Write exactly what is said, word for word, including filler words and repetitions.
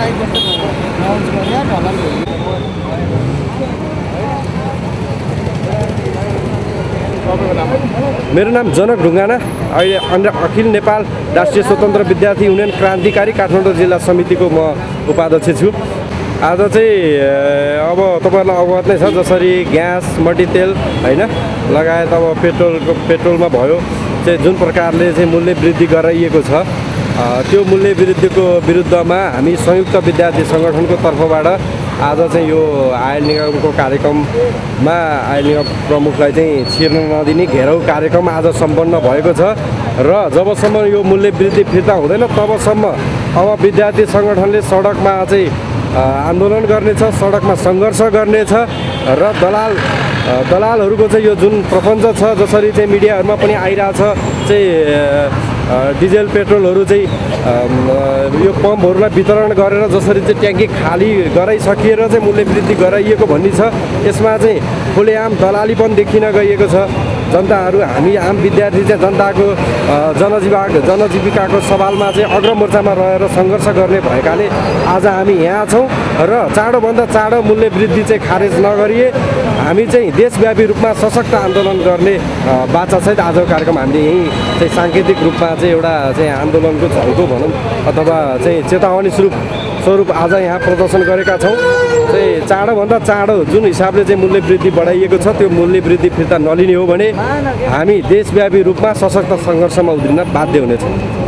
मेरो नाम जनक ढुङ्गाना, अहिले अन्य अखिल नेपाल राष्ट्रिय स्वतन्त्र विद्यार्थी युनियन क्रान्तिकारी काठमाडौँ जिल्ला समितिको म उपाध्यक्ष छु। आज चाहिँ अब तपाईँहरूलाई अवगत नै छ, जसरी ग्यास मट्टीतेल हैन लगायत अब पेट्रोलको पेट्रोलमा भयो चाहिँ जुन प्रकारले चाहिँ मूल्य वृद्धि गराइएको छ, त्यो मूल्य वृद्धिको विरुद्धमा हामी संयुक्त विद्यार्थी सङ्गठनको तर्फबाट आज चाहिँ यो आयल निगमको कार्यक्रममा आयल निगम प्रमुखलाई चाहिँ छिर्न नदिने घेराउ कार्यक्रम आज सम्पन्न भएको छ। र जबसम्म यो मूल्य वृद्धि फिर्ता हुँदैन तबसम्म अब विद्यार्थी सङ्गठनले सडकमा चाहिँ आन्दोलन गर्नेछ, सडकमा सङ्घर्ष गर्नेछ र दलाल दलालहरूको चाहिँ यो जुन प्रपञ्च छ, जसरी चाहिँ मिडियाहरूमा पनि आइरहेछ चाहिँ डिजेल पेट्रोलहरू चाहिँ यो पम्पहरूलाई वितरण गरेर जसरी चाहिँ ट्याङ्की खाली गराइसकिएर चाहिँ मूल्य वृद्धि गराइएको भन्ने छ। यसमा चाहिँ खुलेआम दलालीपन देखिन गइएको छ। जनताहरू हामी आम विद्यार्थी चाहिँ जनताको जनजीवा जनजीविकाको सवालमा चाहिँ अग्रमोर्चामा रहेर सङ्घर्ष गर्ने भएकाले आज हामी यहाँ छौँ र चाँडोभन्दा चाँडो मूल्य वृद्धि चाहिँ खारेज नगरिए हामी चाहिँ देशव्यापी रूपमा सशक्त आन्दोलन गर्ने बाचासहित आजको कार्यक्रम हामीले यहीँ चाहिँ साङ्केतिक रूपमा चाहिँ एउटा चाहिँ आन्दोलनको झल्को भनौँ अथवा चाहिँ चेतावनी स्वरूप स्वरूप आज यहाँ प्रदर्शन गरेका छौँ। चाहिँ चाँडोभन्दा चाँडो जुन हिसाबले चाहिँ मूल्य वृद्धि बढाइएको छ त्यो मूल्य वृद्धि फिर्ता नलिने हो भने हामी देशव्यापी रूपमा सशक्त सङ्घर्षमा उत्रिन बाध्य हुनेछौँ।